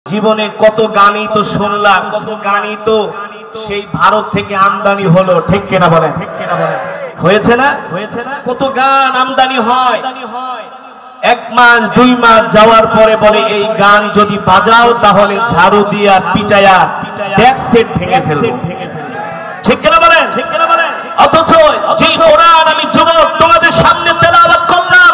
জীবনে কত গানই তো শুনলাম, কত গানই তো সেই ভারত থেকে আমদানি হলো, ঠিক কিনা বলেন? হয়েছে না? কত গান আমদানি হয়, এক মাস দুই মাস যাওয়ার পরে বলে এই গান যদি বাজাও তাহলে ঝাড়ু দিয়া পিটায়া ডেস্ক সেট ভেঙে ফেলবো, ঠিক কিনা বলেন? অথচ যে কোরআন আমি যুবক তোমাদের সামনে তেলাওয়াত করলাম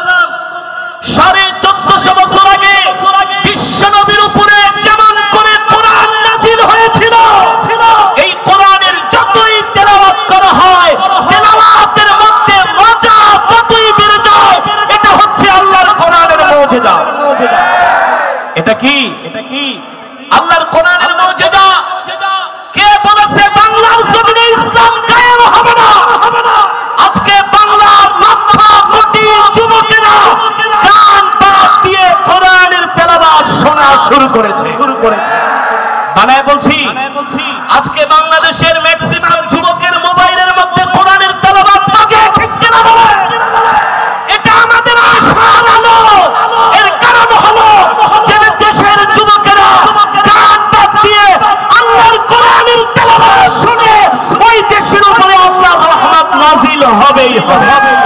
1450 বছর আগে বিশ্ব নবীর উপরে যেমন করে কোরআন নাযিল হয়েছিল, এই কোরআনের যতই তেলাওয়াত করা হয় তেলাওয়াতের মধ্যে মজা কতই বেড়ে যায়। এটা হচ্ছে আল্লাহর কোরআনের মুজিজা। এটা কি আল্লাহর কোরআনের মুজিজা? কে বলেছে বাংলার জমিনে ইসলাম কায়েম হবে না? আজকে বাংলার মাথা কোটি যুবকেরা গান বাদ দিয়ে কোরআনের তেলাওয়াত শোনা শুরু করেছে। বানায় বলছি, আজকে বাংলাদেশের ম্যাক্সিমাম যুবকের মোবাইলের মধ্যে কোরআনের তেলাওয়াত বাজে, ঠিক কিনা বলেন? এটা আমাদের আশার আলো। এর কারণ হলো যে দেশের যুবকেরা গান বাদ দিয়ে আল্লাহর কোরআনের তেলাওয়াত শুনে ওই দেশের উপরে আল্লাহর রহমত নাযিল হবেই হবে।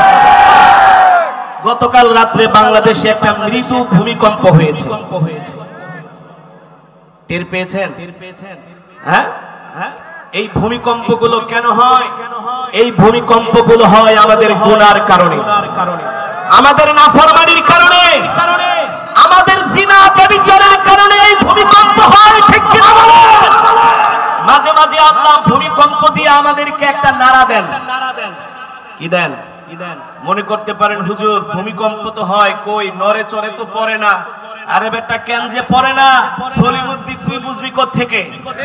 গতকাল রাত্রে বাংলাদেশে একটা মৃদু ভূমিকম্প হয়েছে, টের পেয়েছেন? হ্যাঁ, এই ভূমিকম্পগুলো কেন হয়? এই ভূমিকম্পগুলো হয় আমাদের গুনার কারণে, আমাদের নাফরমানির কারণে, আমাদের জিনা ব্যভিচারের কারণে এই ভূমিকম্প হয়, ঠিক কিনা বলেন? মাঝে মাঝে আল্লাহ ভূমিকম্প দিয়ে আমাদেরকে একটা নাড়া দেন। কি দেন? মনে করতে পারেন হুজুর ভূমিকম্প তো হয়, কই নড়ে চড়ে তো পড়ে না। আরে বেটা কেন যে পড়ে না, সলিমুদ্দিন তুই বুঝবি কোত্থেকে?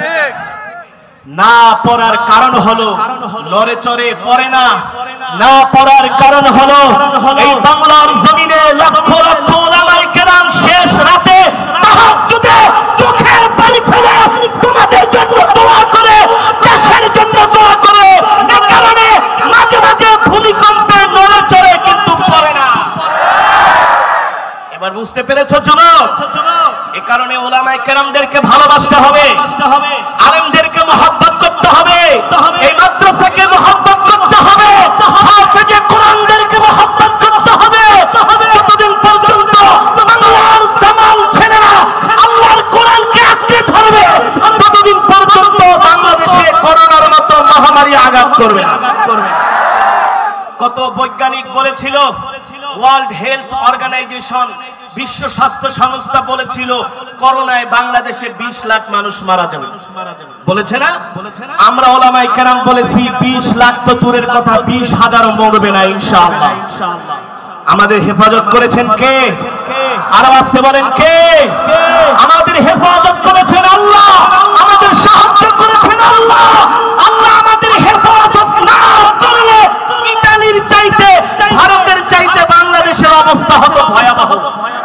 না পড়ার কারণ হলো নড়ে চড়ে পড়ে না, না পড়ার কারণ হলো এই বাংলার জমিনে লক্ষ লক্ষ ওলামায়ে কেরাম শেষ রাতে তাহাজ্জুদে চোখের পানি ফেলে তোমাদের জন্য দোয়া করে, দেশের জন্য দোয়া করে। এই কারণে মাঝে মাঝে ভূমিকম্পে নড়ে চড়ে কিন্তু পড়ে না। এবার বুঝতে পেরেছো যুবক? এই কারণে ওলামায়ে কেরামদেরকে ভালোবাসতে হবে, আলেমদেরকে মহব্বত করতে হবে, এই মাদ্রাসাকে মহব্বত করতে হবে, হাফেজে কোরআনদেরকে মহব্বত করতে হবে। যতদিন পর্যন্ত বাংলার জামাল ছেলেরা আল্লাহর কোরআনকে আঁকড়ে ধরবে ততদিন পর্যন্ত বাংলাদেশে করোনার মতো মহামারী আঘাত করবে না। কত বৈজ্ঞানিক বলেছিল, ওয়ার্ল্ড হেলথ অর্গানাইজেশন বিশ্ব স্বাস্থ্য সংস্থা বলেছিল করোনায় বাংলাদেশে 20 লাখ মানুষ মারা যাবে, বলেছে না? আমরা ওলামায়ে কেরাম বলেছি 20 লাখ তো দূরের কথা, 20,000 মরবে না ইনশাআল্লাহ। আমাদের হেফাজত করেছেন কে? আরো আসতে বলেন কে? আমাদের হেফাজত করেছেন আল্লাহ, আমাদের সাহায্য করেছেন আল্লাহ। আল্লাহ আমাদের হেফাজত না করলে ইতালির চাইতে, ভারতের চাইতে বাংলাদেশের অবস্থা হতো ভয়াবহ।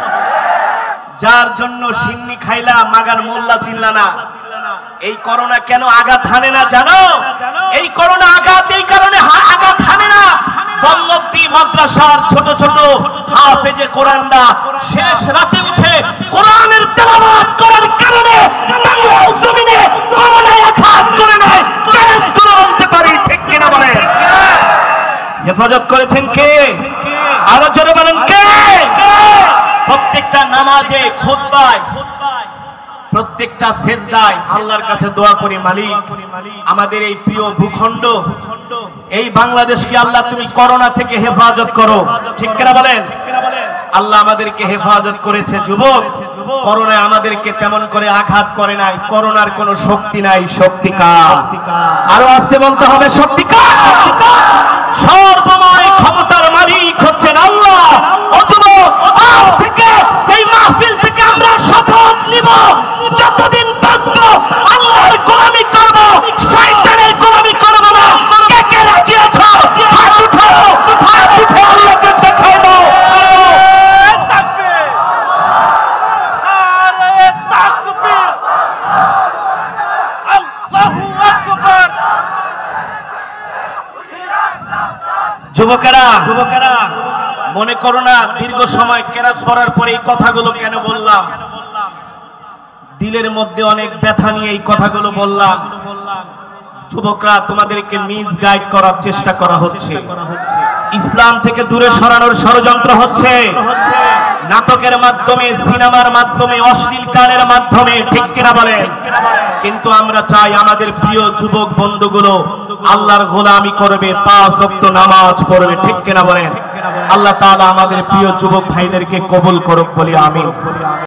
যার জন্য সিন্নি খাইলা মাগার মোল্লা চিনলা না। এই করোনা কেন আঘাত হানে না জানো? এই করোনা আঘাত এই কারণে আঘাত হানে না, বল্লভী মাদ্রাসার ছোট ছোট হাফেজে কোরআনরা শেষ রাতে উঠে কোরআনের তেলাওয়াত করার কারণে বাংলার জমিনে করোনায় আঘাত করে নাই। চ্যালেঞ্জ করে বলতে পারি, ঠিক কিনা বলেন? হেফাজত করেছেন কে? আরো জোরে বলেন কে? প্রত্যেকটা নামাজে, খুতবায়, প্রত্যেকটা সেজদায় আল্লাহর কাছে দোয়া করি, মালিক আমাদের এই প্রিয় ভূখণ্ড এই বাংলাদেশকে আল্লাহ তুমি করোনা থেকে হেফাজত করো, ঠিক কিনা বলেন? আল্লাহ আমাদেরকে হেফাজত করেছে। যুবক, করোনায় আমাদেরকে তেমন করে আঘাত করে নাই। করোনার কোনো শক্তি নাই, শক্তি কার? আরো আসতে বলতে হবে, শক্তি কার? সর্বময় ক্ষমতার মালিক হচ্ছেন আল্লাহ। ও যুবক, আজ থেকে এই মাহফিল থেকে আমরা শপথ নিব যতদিন বাঁচব আল্লাহর গোলামি করব, শয়তানের গোলামি করব না। কে কে রাজি আছো? হাত উঠাও, হাত উঠে আল্লাহকে দেখাও দাও। তাকবীর, আরে তাকবীর, আল্লাহু আকবার। যুবকেরা মনে করো না দীর্ঘ সময় কেরাত পড়ার পরে এই কথাগুলো কেন বললাম। দিলের মধ্যে অনেক ব্যথা নিয়ে এই কথাগুলো বললাম। যুবকরা, তোমাদেরকে মিসগাইড করার চেষ্টা করা হচ্ছে, ইসলাম থেকে দূরে সরানোর ষড়যন্ত্র হচ্ছে, নাটকের মাধ্যমে, সিনেমার মাধ্যমে, অশ্লীল গানের মাধ্যমে, ঠিক কিনা বলেন? কিন্তু আমরা চাই আমাদের প্রিয় যুবক বন্ধুগুলো আল্লাহর গোলামি করবে, 5 ওয়াক্ত নামাজ পড়বে, ঠিক কিনা বলেন? আল্লাহ তাআলা আমাদের প্রিয় যুবক ভাইদেরকে কবুল করুক বলি আমিন।